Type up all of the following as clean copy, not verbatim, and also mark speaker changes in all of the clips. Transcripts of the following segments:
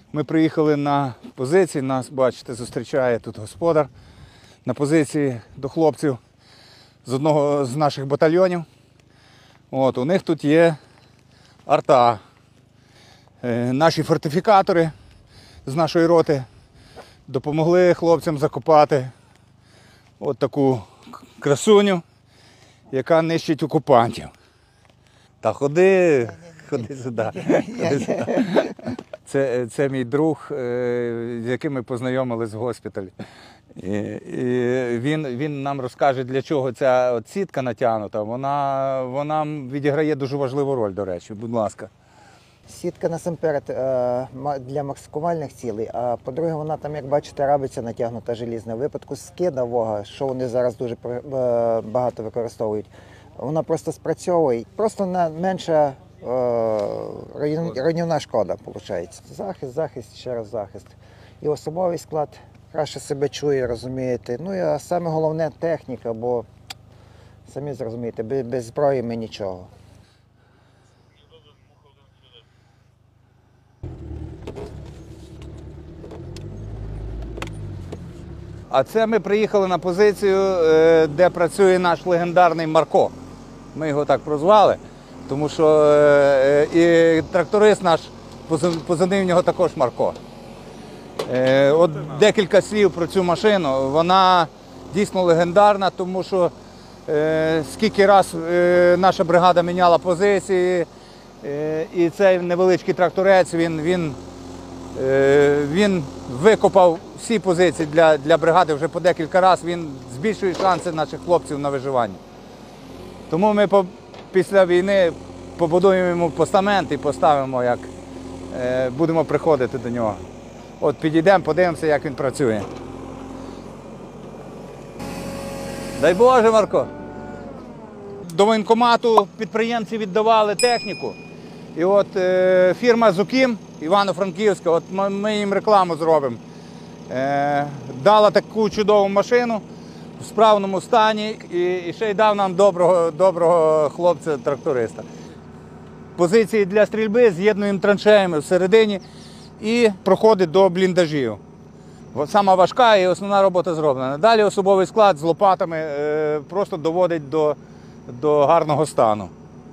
Speaker 1: Ми приїхали на позиції, нас, бачите, зустрічає тут господар на позиції до хлопців з одного з наших батальйонів. У них тут є арта. Наші фортифікатори з нашої роти допомогли хлопцям закопати от таку красуню, яка нищить окупантів. Та ходи сюди. Це мій друг, з яким ми познайомились в госпіталі. Він нам розкаже, для чого ця от сітка натягнута. Вона відіграє дуже важливу роль, до речі. Будь ласка.
Speaker 2: Сітка насамперед для маскувальних цілей, а по-друге, вона там, як бачите, рабиця натягнута желізна. В випадку скида вога, що вони зараз дуже багато використовують, вона просто спрацьовує, просто менша руйнівна шкода, виходить. Захист, ще раз захист. І особовий склад краще себе чує, розумієте. Ну і саме головне техніка, бо самі зрозумієте, без зброї ми нічого.
Speaker 1: А це ми приїхали на позицію, де працює наш легендарний Марко. Ми його так прозвали, тому що і тракторист наш, позивний в нього також Марко. От декілька слів про цю машину. Вона дійсно легендарна, тому що скільки раз наша бригада міняла позиції, і цей невеличкий тракторець, він викопав всі позиції для бригади вже по декілька разів, він збільшує шанси наших хлопців на виживання. Тому ми після війни побудуємо йому постамент і поставимо, як будемо приходити до нього. От підійдемо, подивимося, як він працює. Дай Боже, Марко! До воєнкомату підприємці віддавали техніку. І от фірма «Зукім» Івано-Франківська, от ми їм рекламу зробимо, дала таку чудову машину в справному стані і ще й дав нам доброго хлопця-тракториста. Позиції для стрільби з'єднуємо траншеями всередині і проходить до бліндажів. Сама важка і основна робота зроблена. Далі особовий склад з лопатами просто доводить до гарного стану.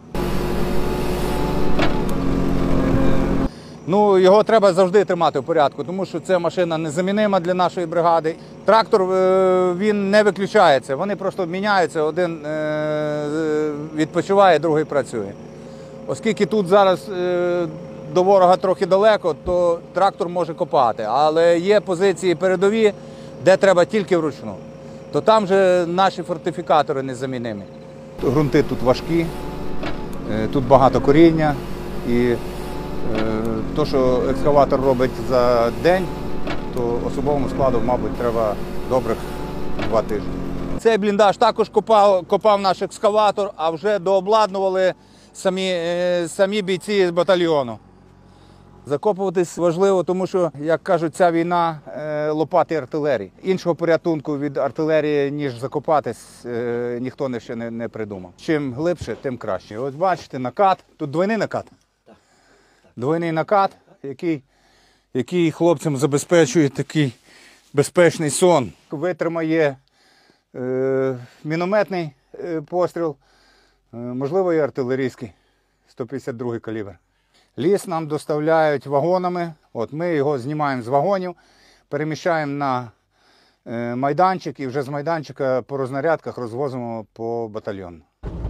Speaker 1: Ну, його треба завжди тримати в порядку, тому що це машина незамінима для нашої бригади. Трактор, він не виключається, вони просто міняються, один відпочиває, другий працює. Оскільки тут зараз до ворога трохи далеко, то трактор може копати, але є позиції передові, де треба тільки вручну. То там вже наші фортифікатори незамінимі. Ґрунти тут важкі, тут багато коріння і те, що екскаватор робить за день, то особовому складу, мабуть, треба добрих 2 тижні. Цей бліндаж також копав наш екскаватор, а вже дообладнували самі бійці з батальйону. Закопуватись важливо, тому що, як кажуть, ця війна – лопати артилерії. Іншого порятунку від артилерії, ніж закопатись, ніхто ще не придумав. Чим глибше, тим краще. Ось бачите, накат. Тут двойний накат. Двойний накат, який хлопцям забезпечує такий безпечний сон. Витримає мінометний постріл, можливо і артилерійський, 152-й калібр. Ліс нам доставляють вагонами, от ми його знімаємо з вагонів, переміщаємо на майданчик і вже з майданчика по рознарядках розвозимо по батальйону.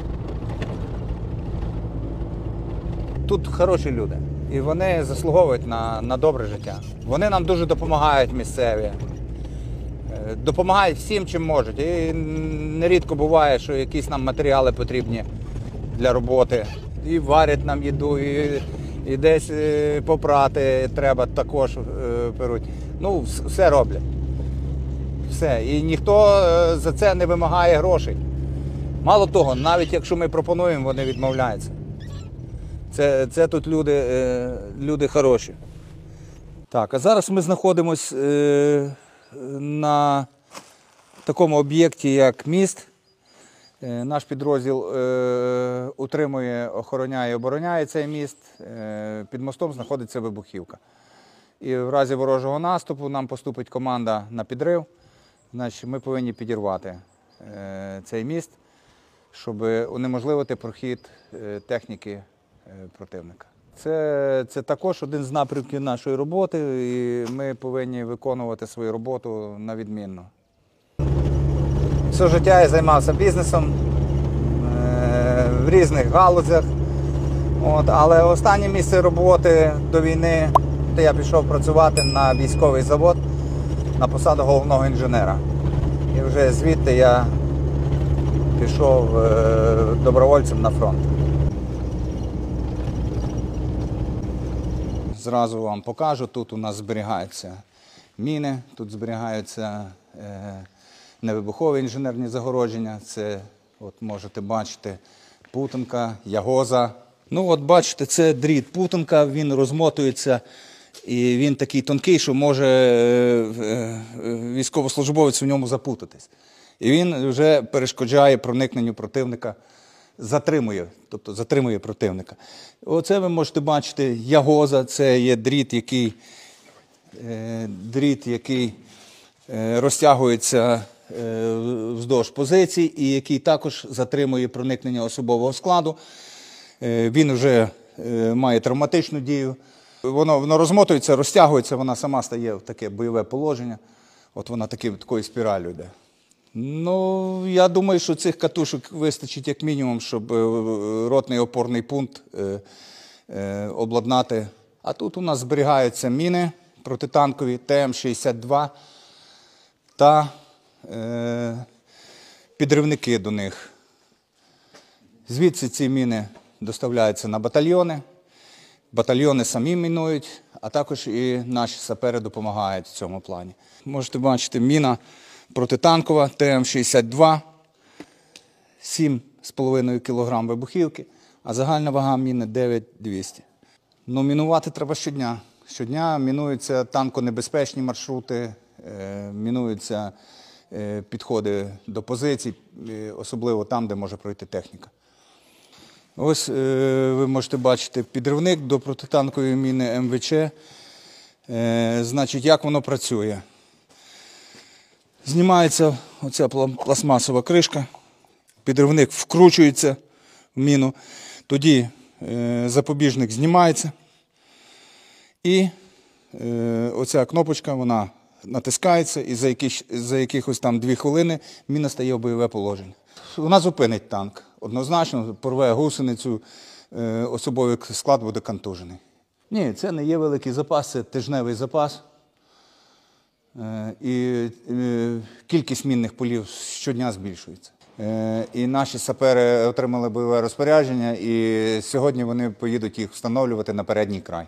Speaker 1: Тут хороші люди. І вони заслуговують на добре життя. Вони нам дуже допомагають місцеві. Допомагають всім, чим можуть. І нерідко буває, що якісь нам матеріали потрібні для роботи. І варять нам їду, і десь попрати треба, також беруть. Ну, все роблять. Все. І ніхто за це не вимагає грошей. Мало того, навіть якщо ми пропонуємо, вони відмовляються. Це тут люди хороші. Так, а зараз ми знаходимося на такому об'єкті, як міст. Наш підрозділ утримує, охороняє і обороняє цей міст. Під мостом знаходиться вибухівка. і в разі ворожого наступу нам поступить команда на підрив, значить ми повинні підірвати цей міст, щоб унеможливити прохід техніки противника. Це також один з напрямків нашої роботи, і ми повинні виконувати свою роботу на відмінно. Все життя я займався бізнесом в різних галузях, але останнє місце роботи до війни я пішов працювати на військовий завод на посаду головного інженера. І вже звідти я пішов добровольцем на фронт. Зразу вам покажу, тут у нас зберігаються міни, тут зберігаються невибухові інженерні загородження. Це, от можете бачити, путанка, ягоза. Ну от бачите, це дріт путанка, він розмотується і він такий тонкий, що може військовослужбовець в ньому запутатись. І він вже перешкоджає проникненню противника, затримує противника. Оце ви можете бачити ягоза, це є дріт, який розтягується вздовж позицій і який також затримує проникнення особового складу. Він вже має травматичну дію. Воно розмотується, розтягується, вона сама стає в таке бойове положення. От вона такою спіраллю йде. Ну, я думаю, що цих катушок вистачить як мінімум, щоб ротний опорний пункт обладнати. А тут у нас зберігаються міни протитанкові ТМ-62 та підривники до них. Звідси ці міни доставляються на батальйони. Батальйони самі мінують, а також і наші сапери допомагають в цьому плані. Можете бачити, міна протитанкова ТМ-62, 7,5 кг вибухівки, а загальна вага міни 9200. Ну, мінувати треба щодня. Щодня мінуються танконебезпечні маршрути, мінуються підходи до позицій, особливо там, де може пройти техніка. Ось ви можете бачити підривник до протитанкової міни МВЧ. Значить, як воно працює? Знімається оця пластмасова кришка, підривник вкручується в міну, тоді запобіжник знімається і оця кнопочка, вона натискається і за якихось там 2 хвилини міна стає в бойове положення. Вона зупинить танк. Однозначно порве гусеницю, особовий склад буде контужений. Ні, це не є великий запас, це тижневий запас. І кількість мінних полів щодня збільшується. І наші сапери отримали бойове розпорядження, і сьогодні вони поїдуть їх встановлювати на передній край.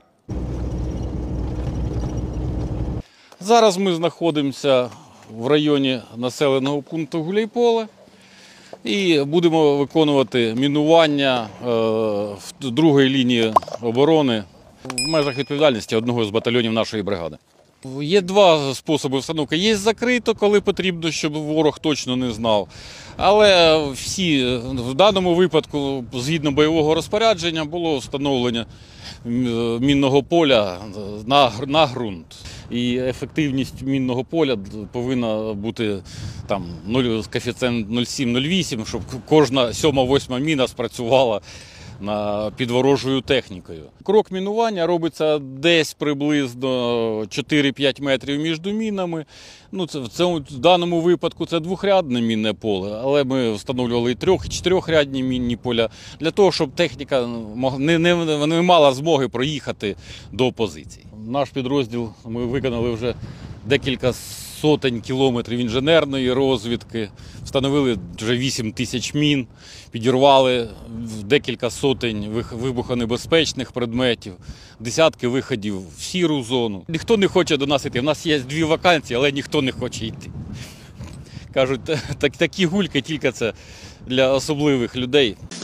Speaker 3: Зараз ми знаходимося в районі населеного пункту Гуляйполе і будемо виконувати мінування в другої лінії оборони в межах відповідальності одного з батальйонів нашої бригади. Є 2 способи встановки. Є закрито, коли потрібно, щоб ворог точно не знав. Але в даному випадку, згідно бойового розпорядження, було встановлення мінного поля на ґрунт. І ефективність мінного поля повинна бути коефіцієнт 0,7-0,8, щоб кожна 7-8 міна спрацювала під ворожою технікою. Крок мінування робиться десь приблизно 4-5 метрів між мінами. Ну, в даному випадку це 2-рядне мінне поле, але ми встановлювали і 3- і 4-рядні мінні поля для того, щоб техніка не мала змоги проїхати до позицій. Наш підрозділ, ми виконали вже декілька сотень кілометрів інженерної розвідки, встановили вже 8 тисяч мін, підірвали декілька сотень вибухонебезпечних предметів, десятки виходів в сіру зону. Ніхто не хоче до нас йти. У нас є 2 вакансії, але ніхто не хоче йти. Кажуть, такі гульки тільки це для особливих людей.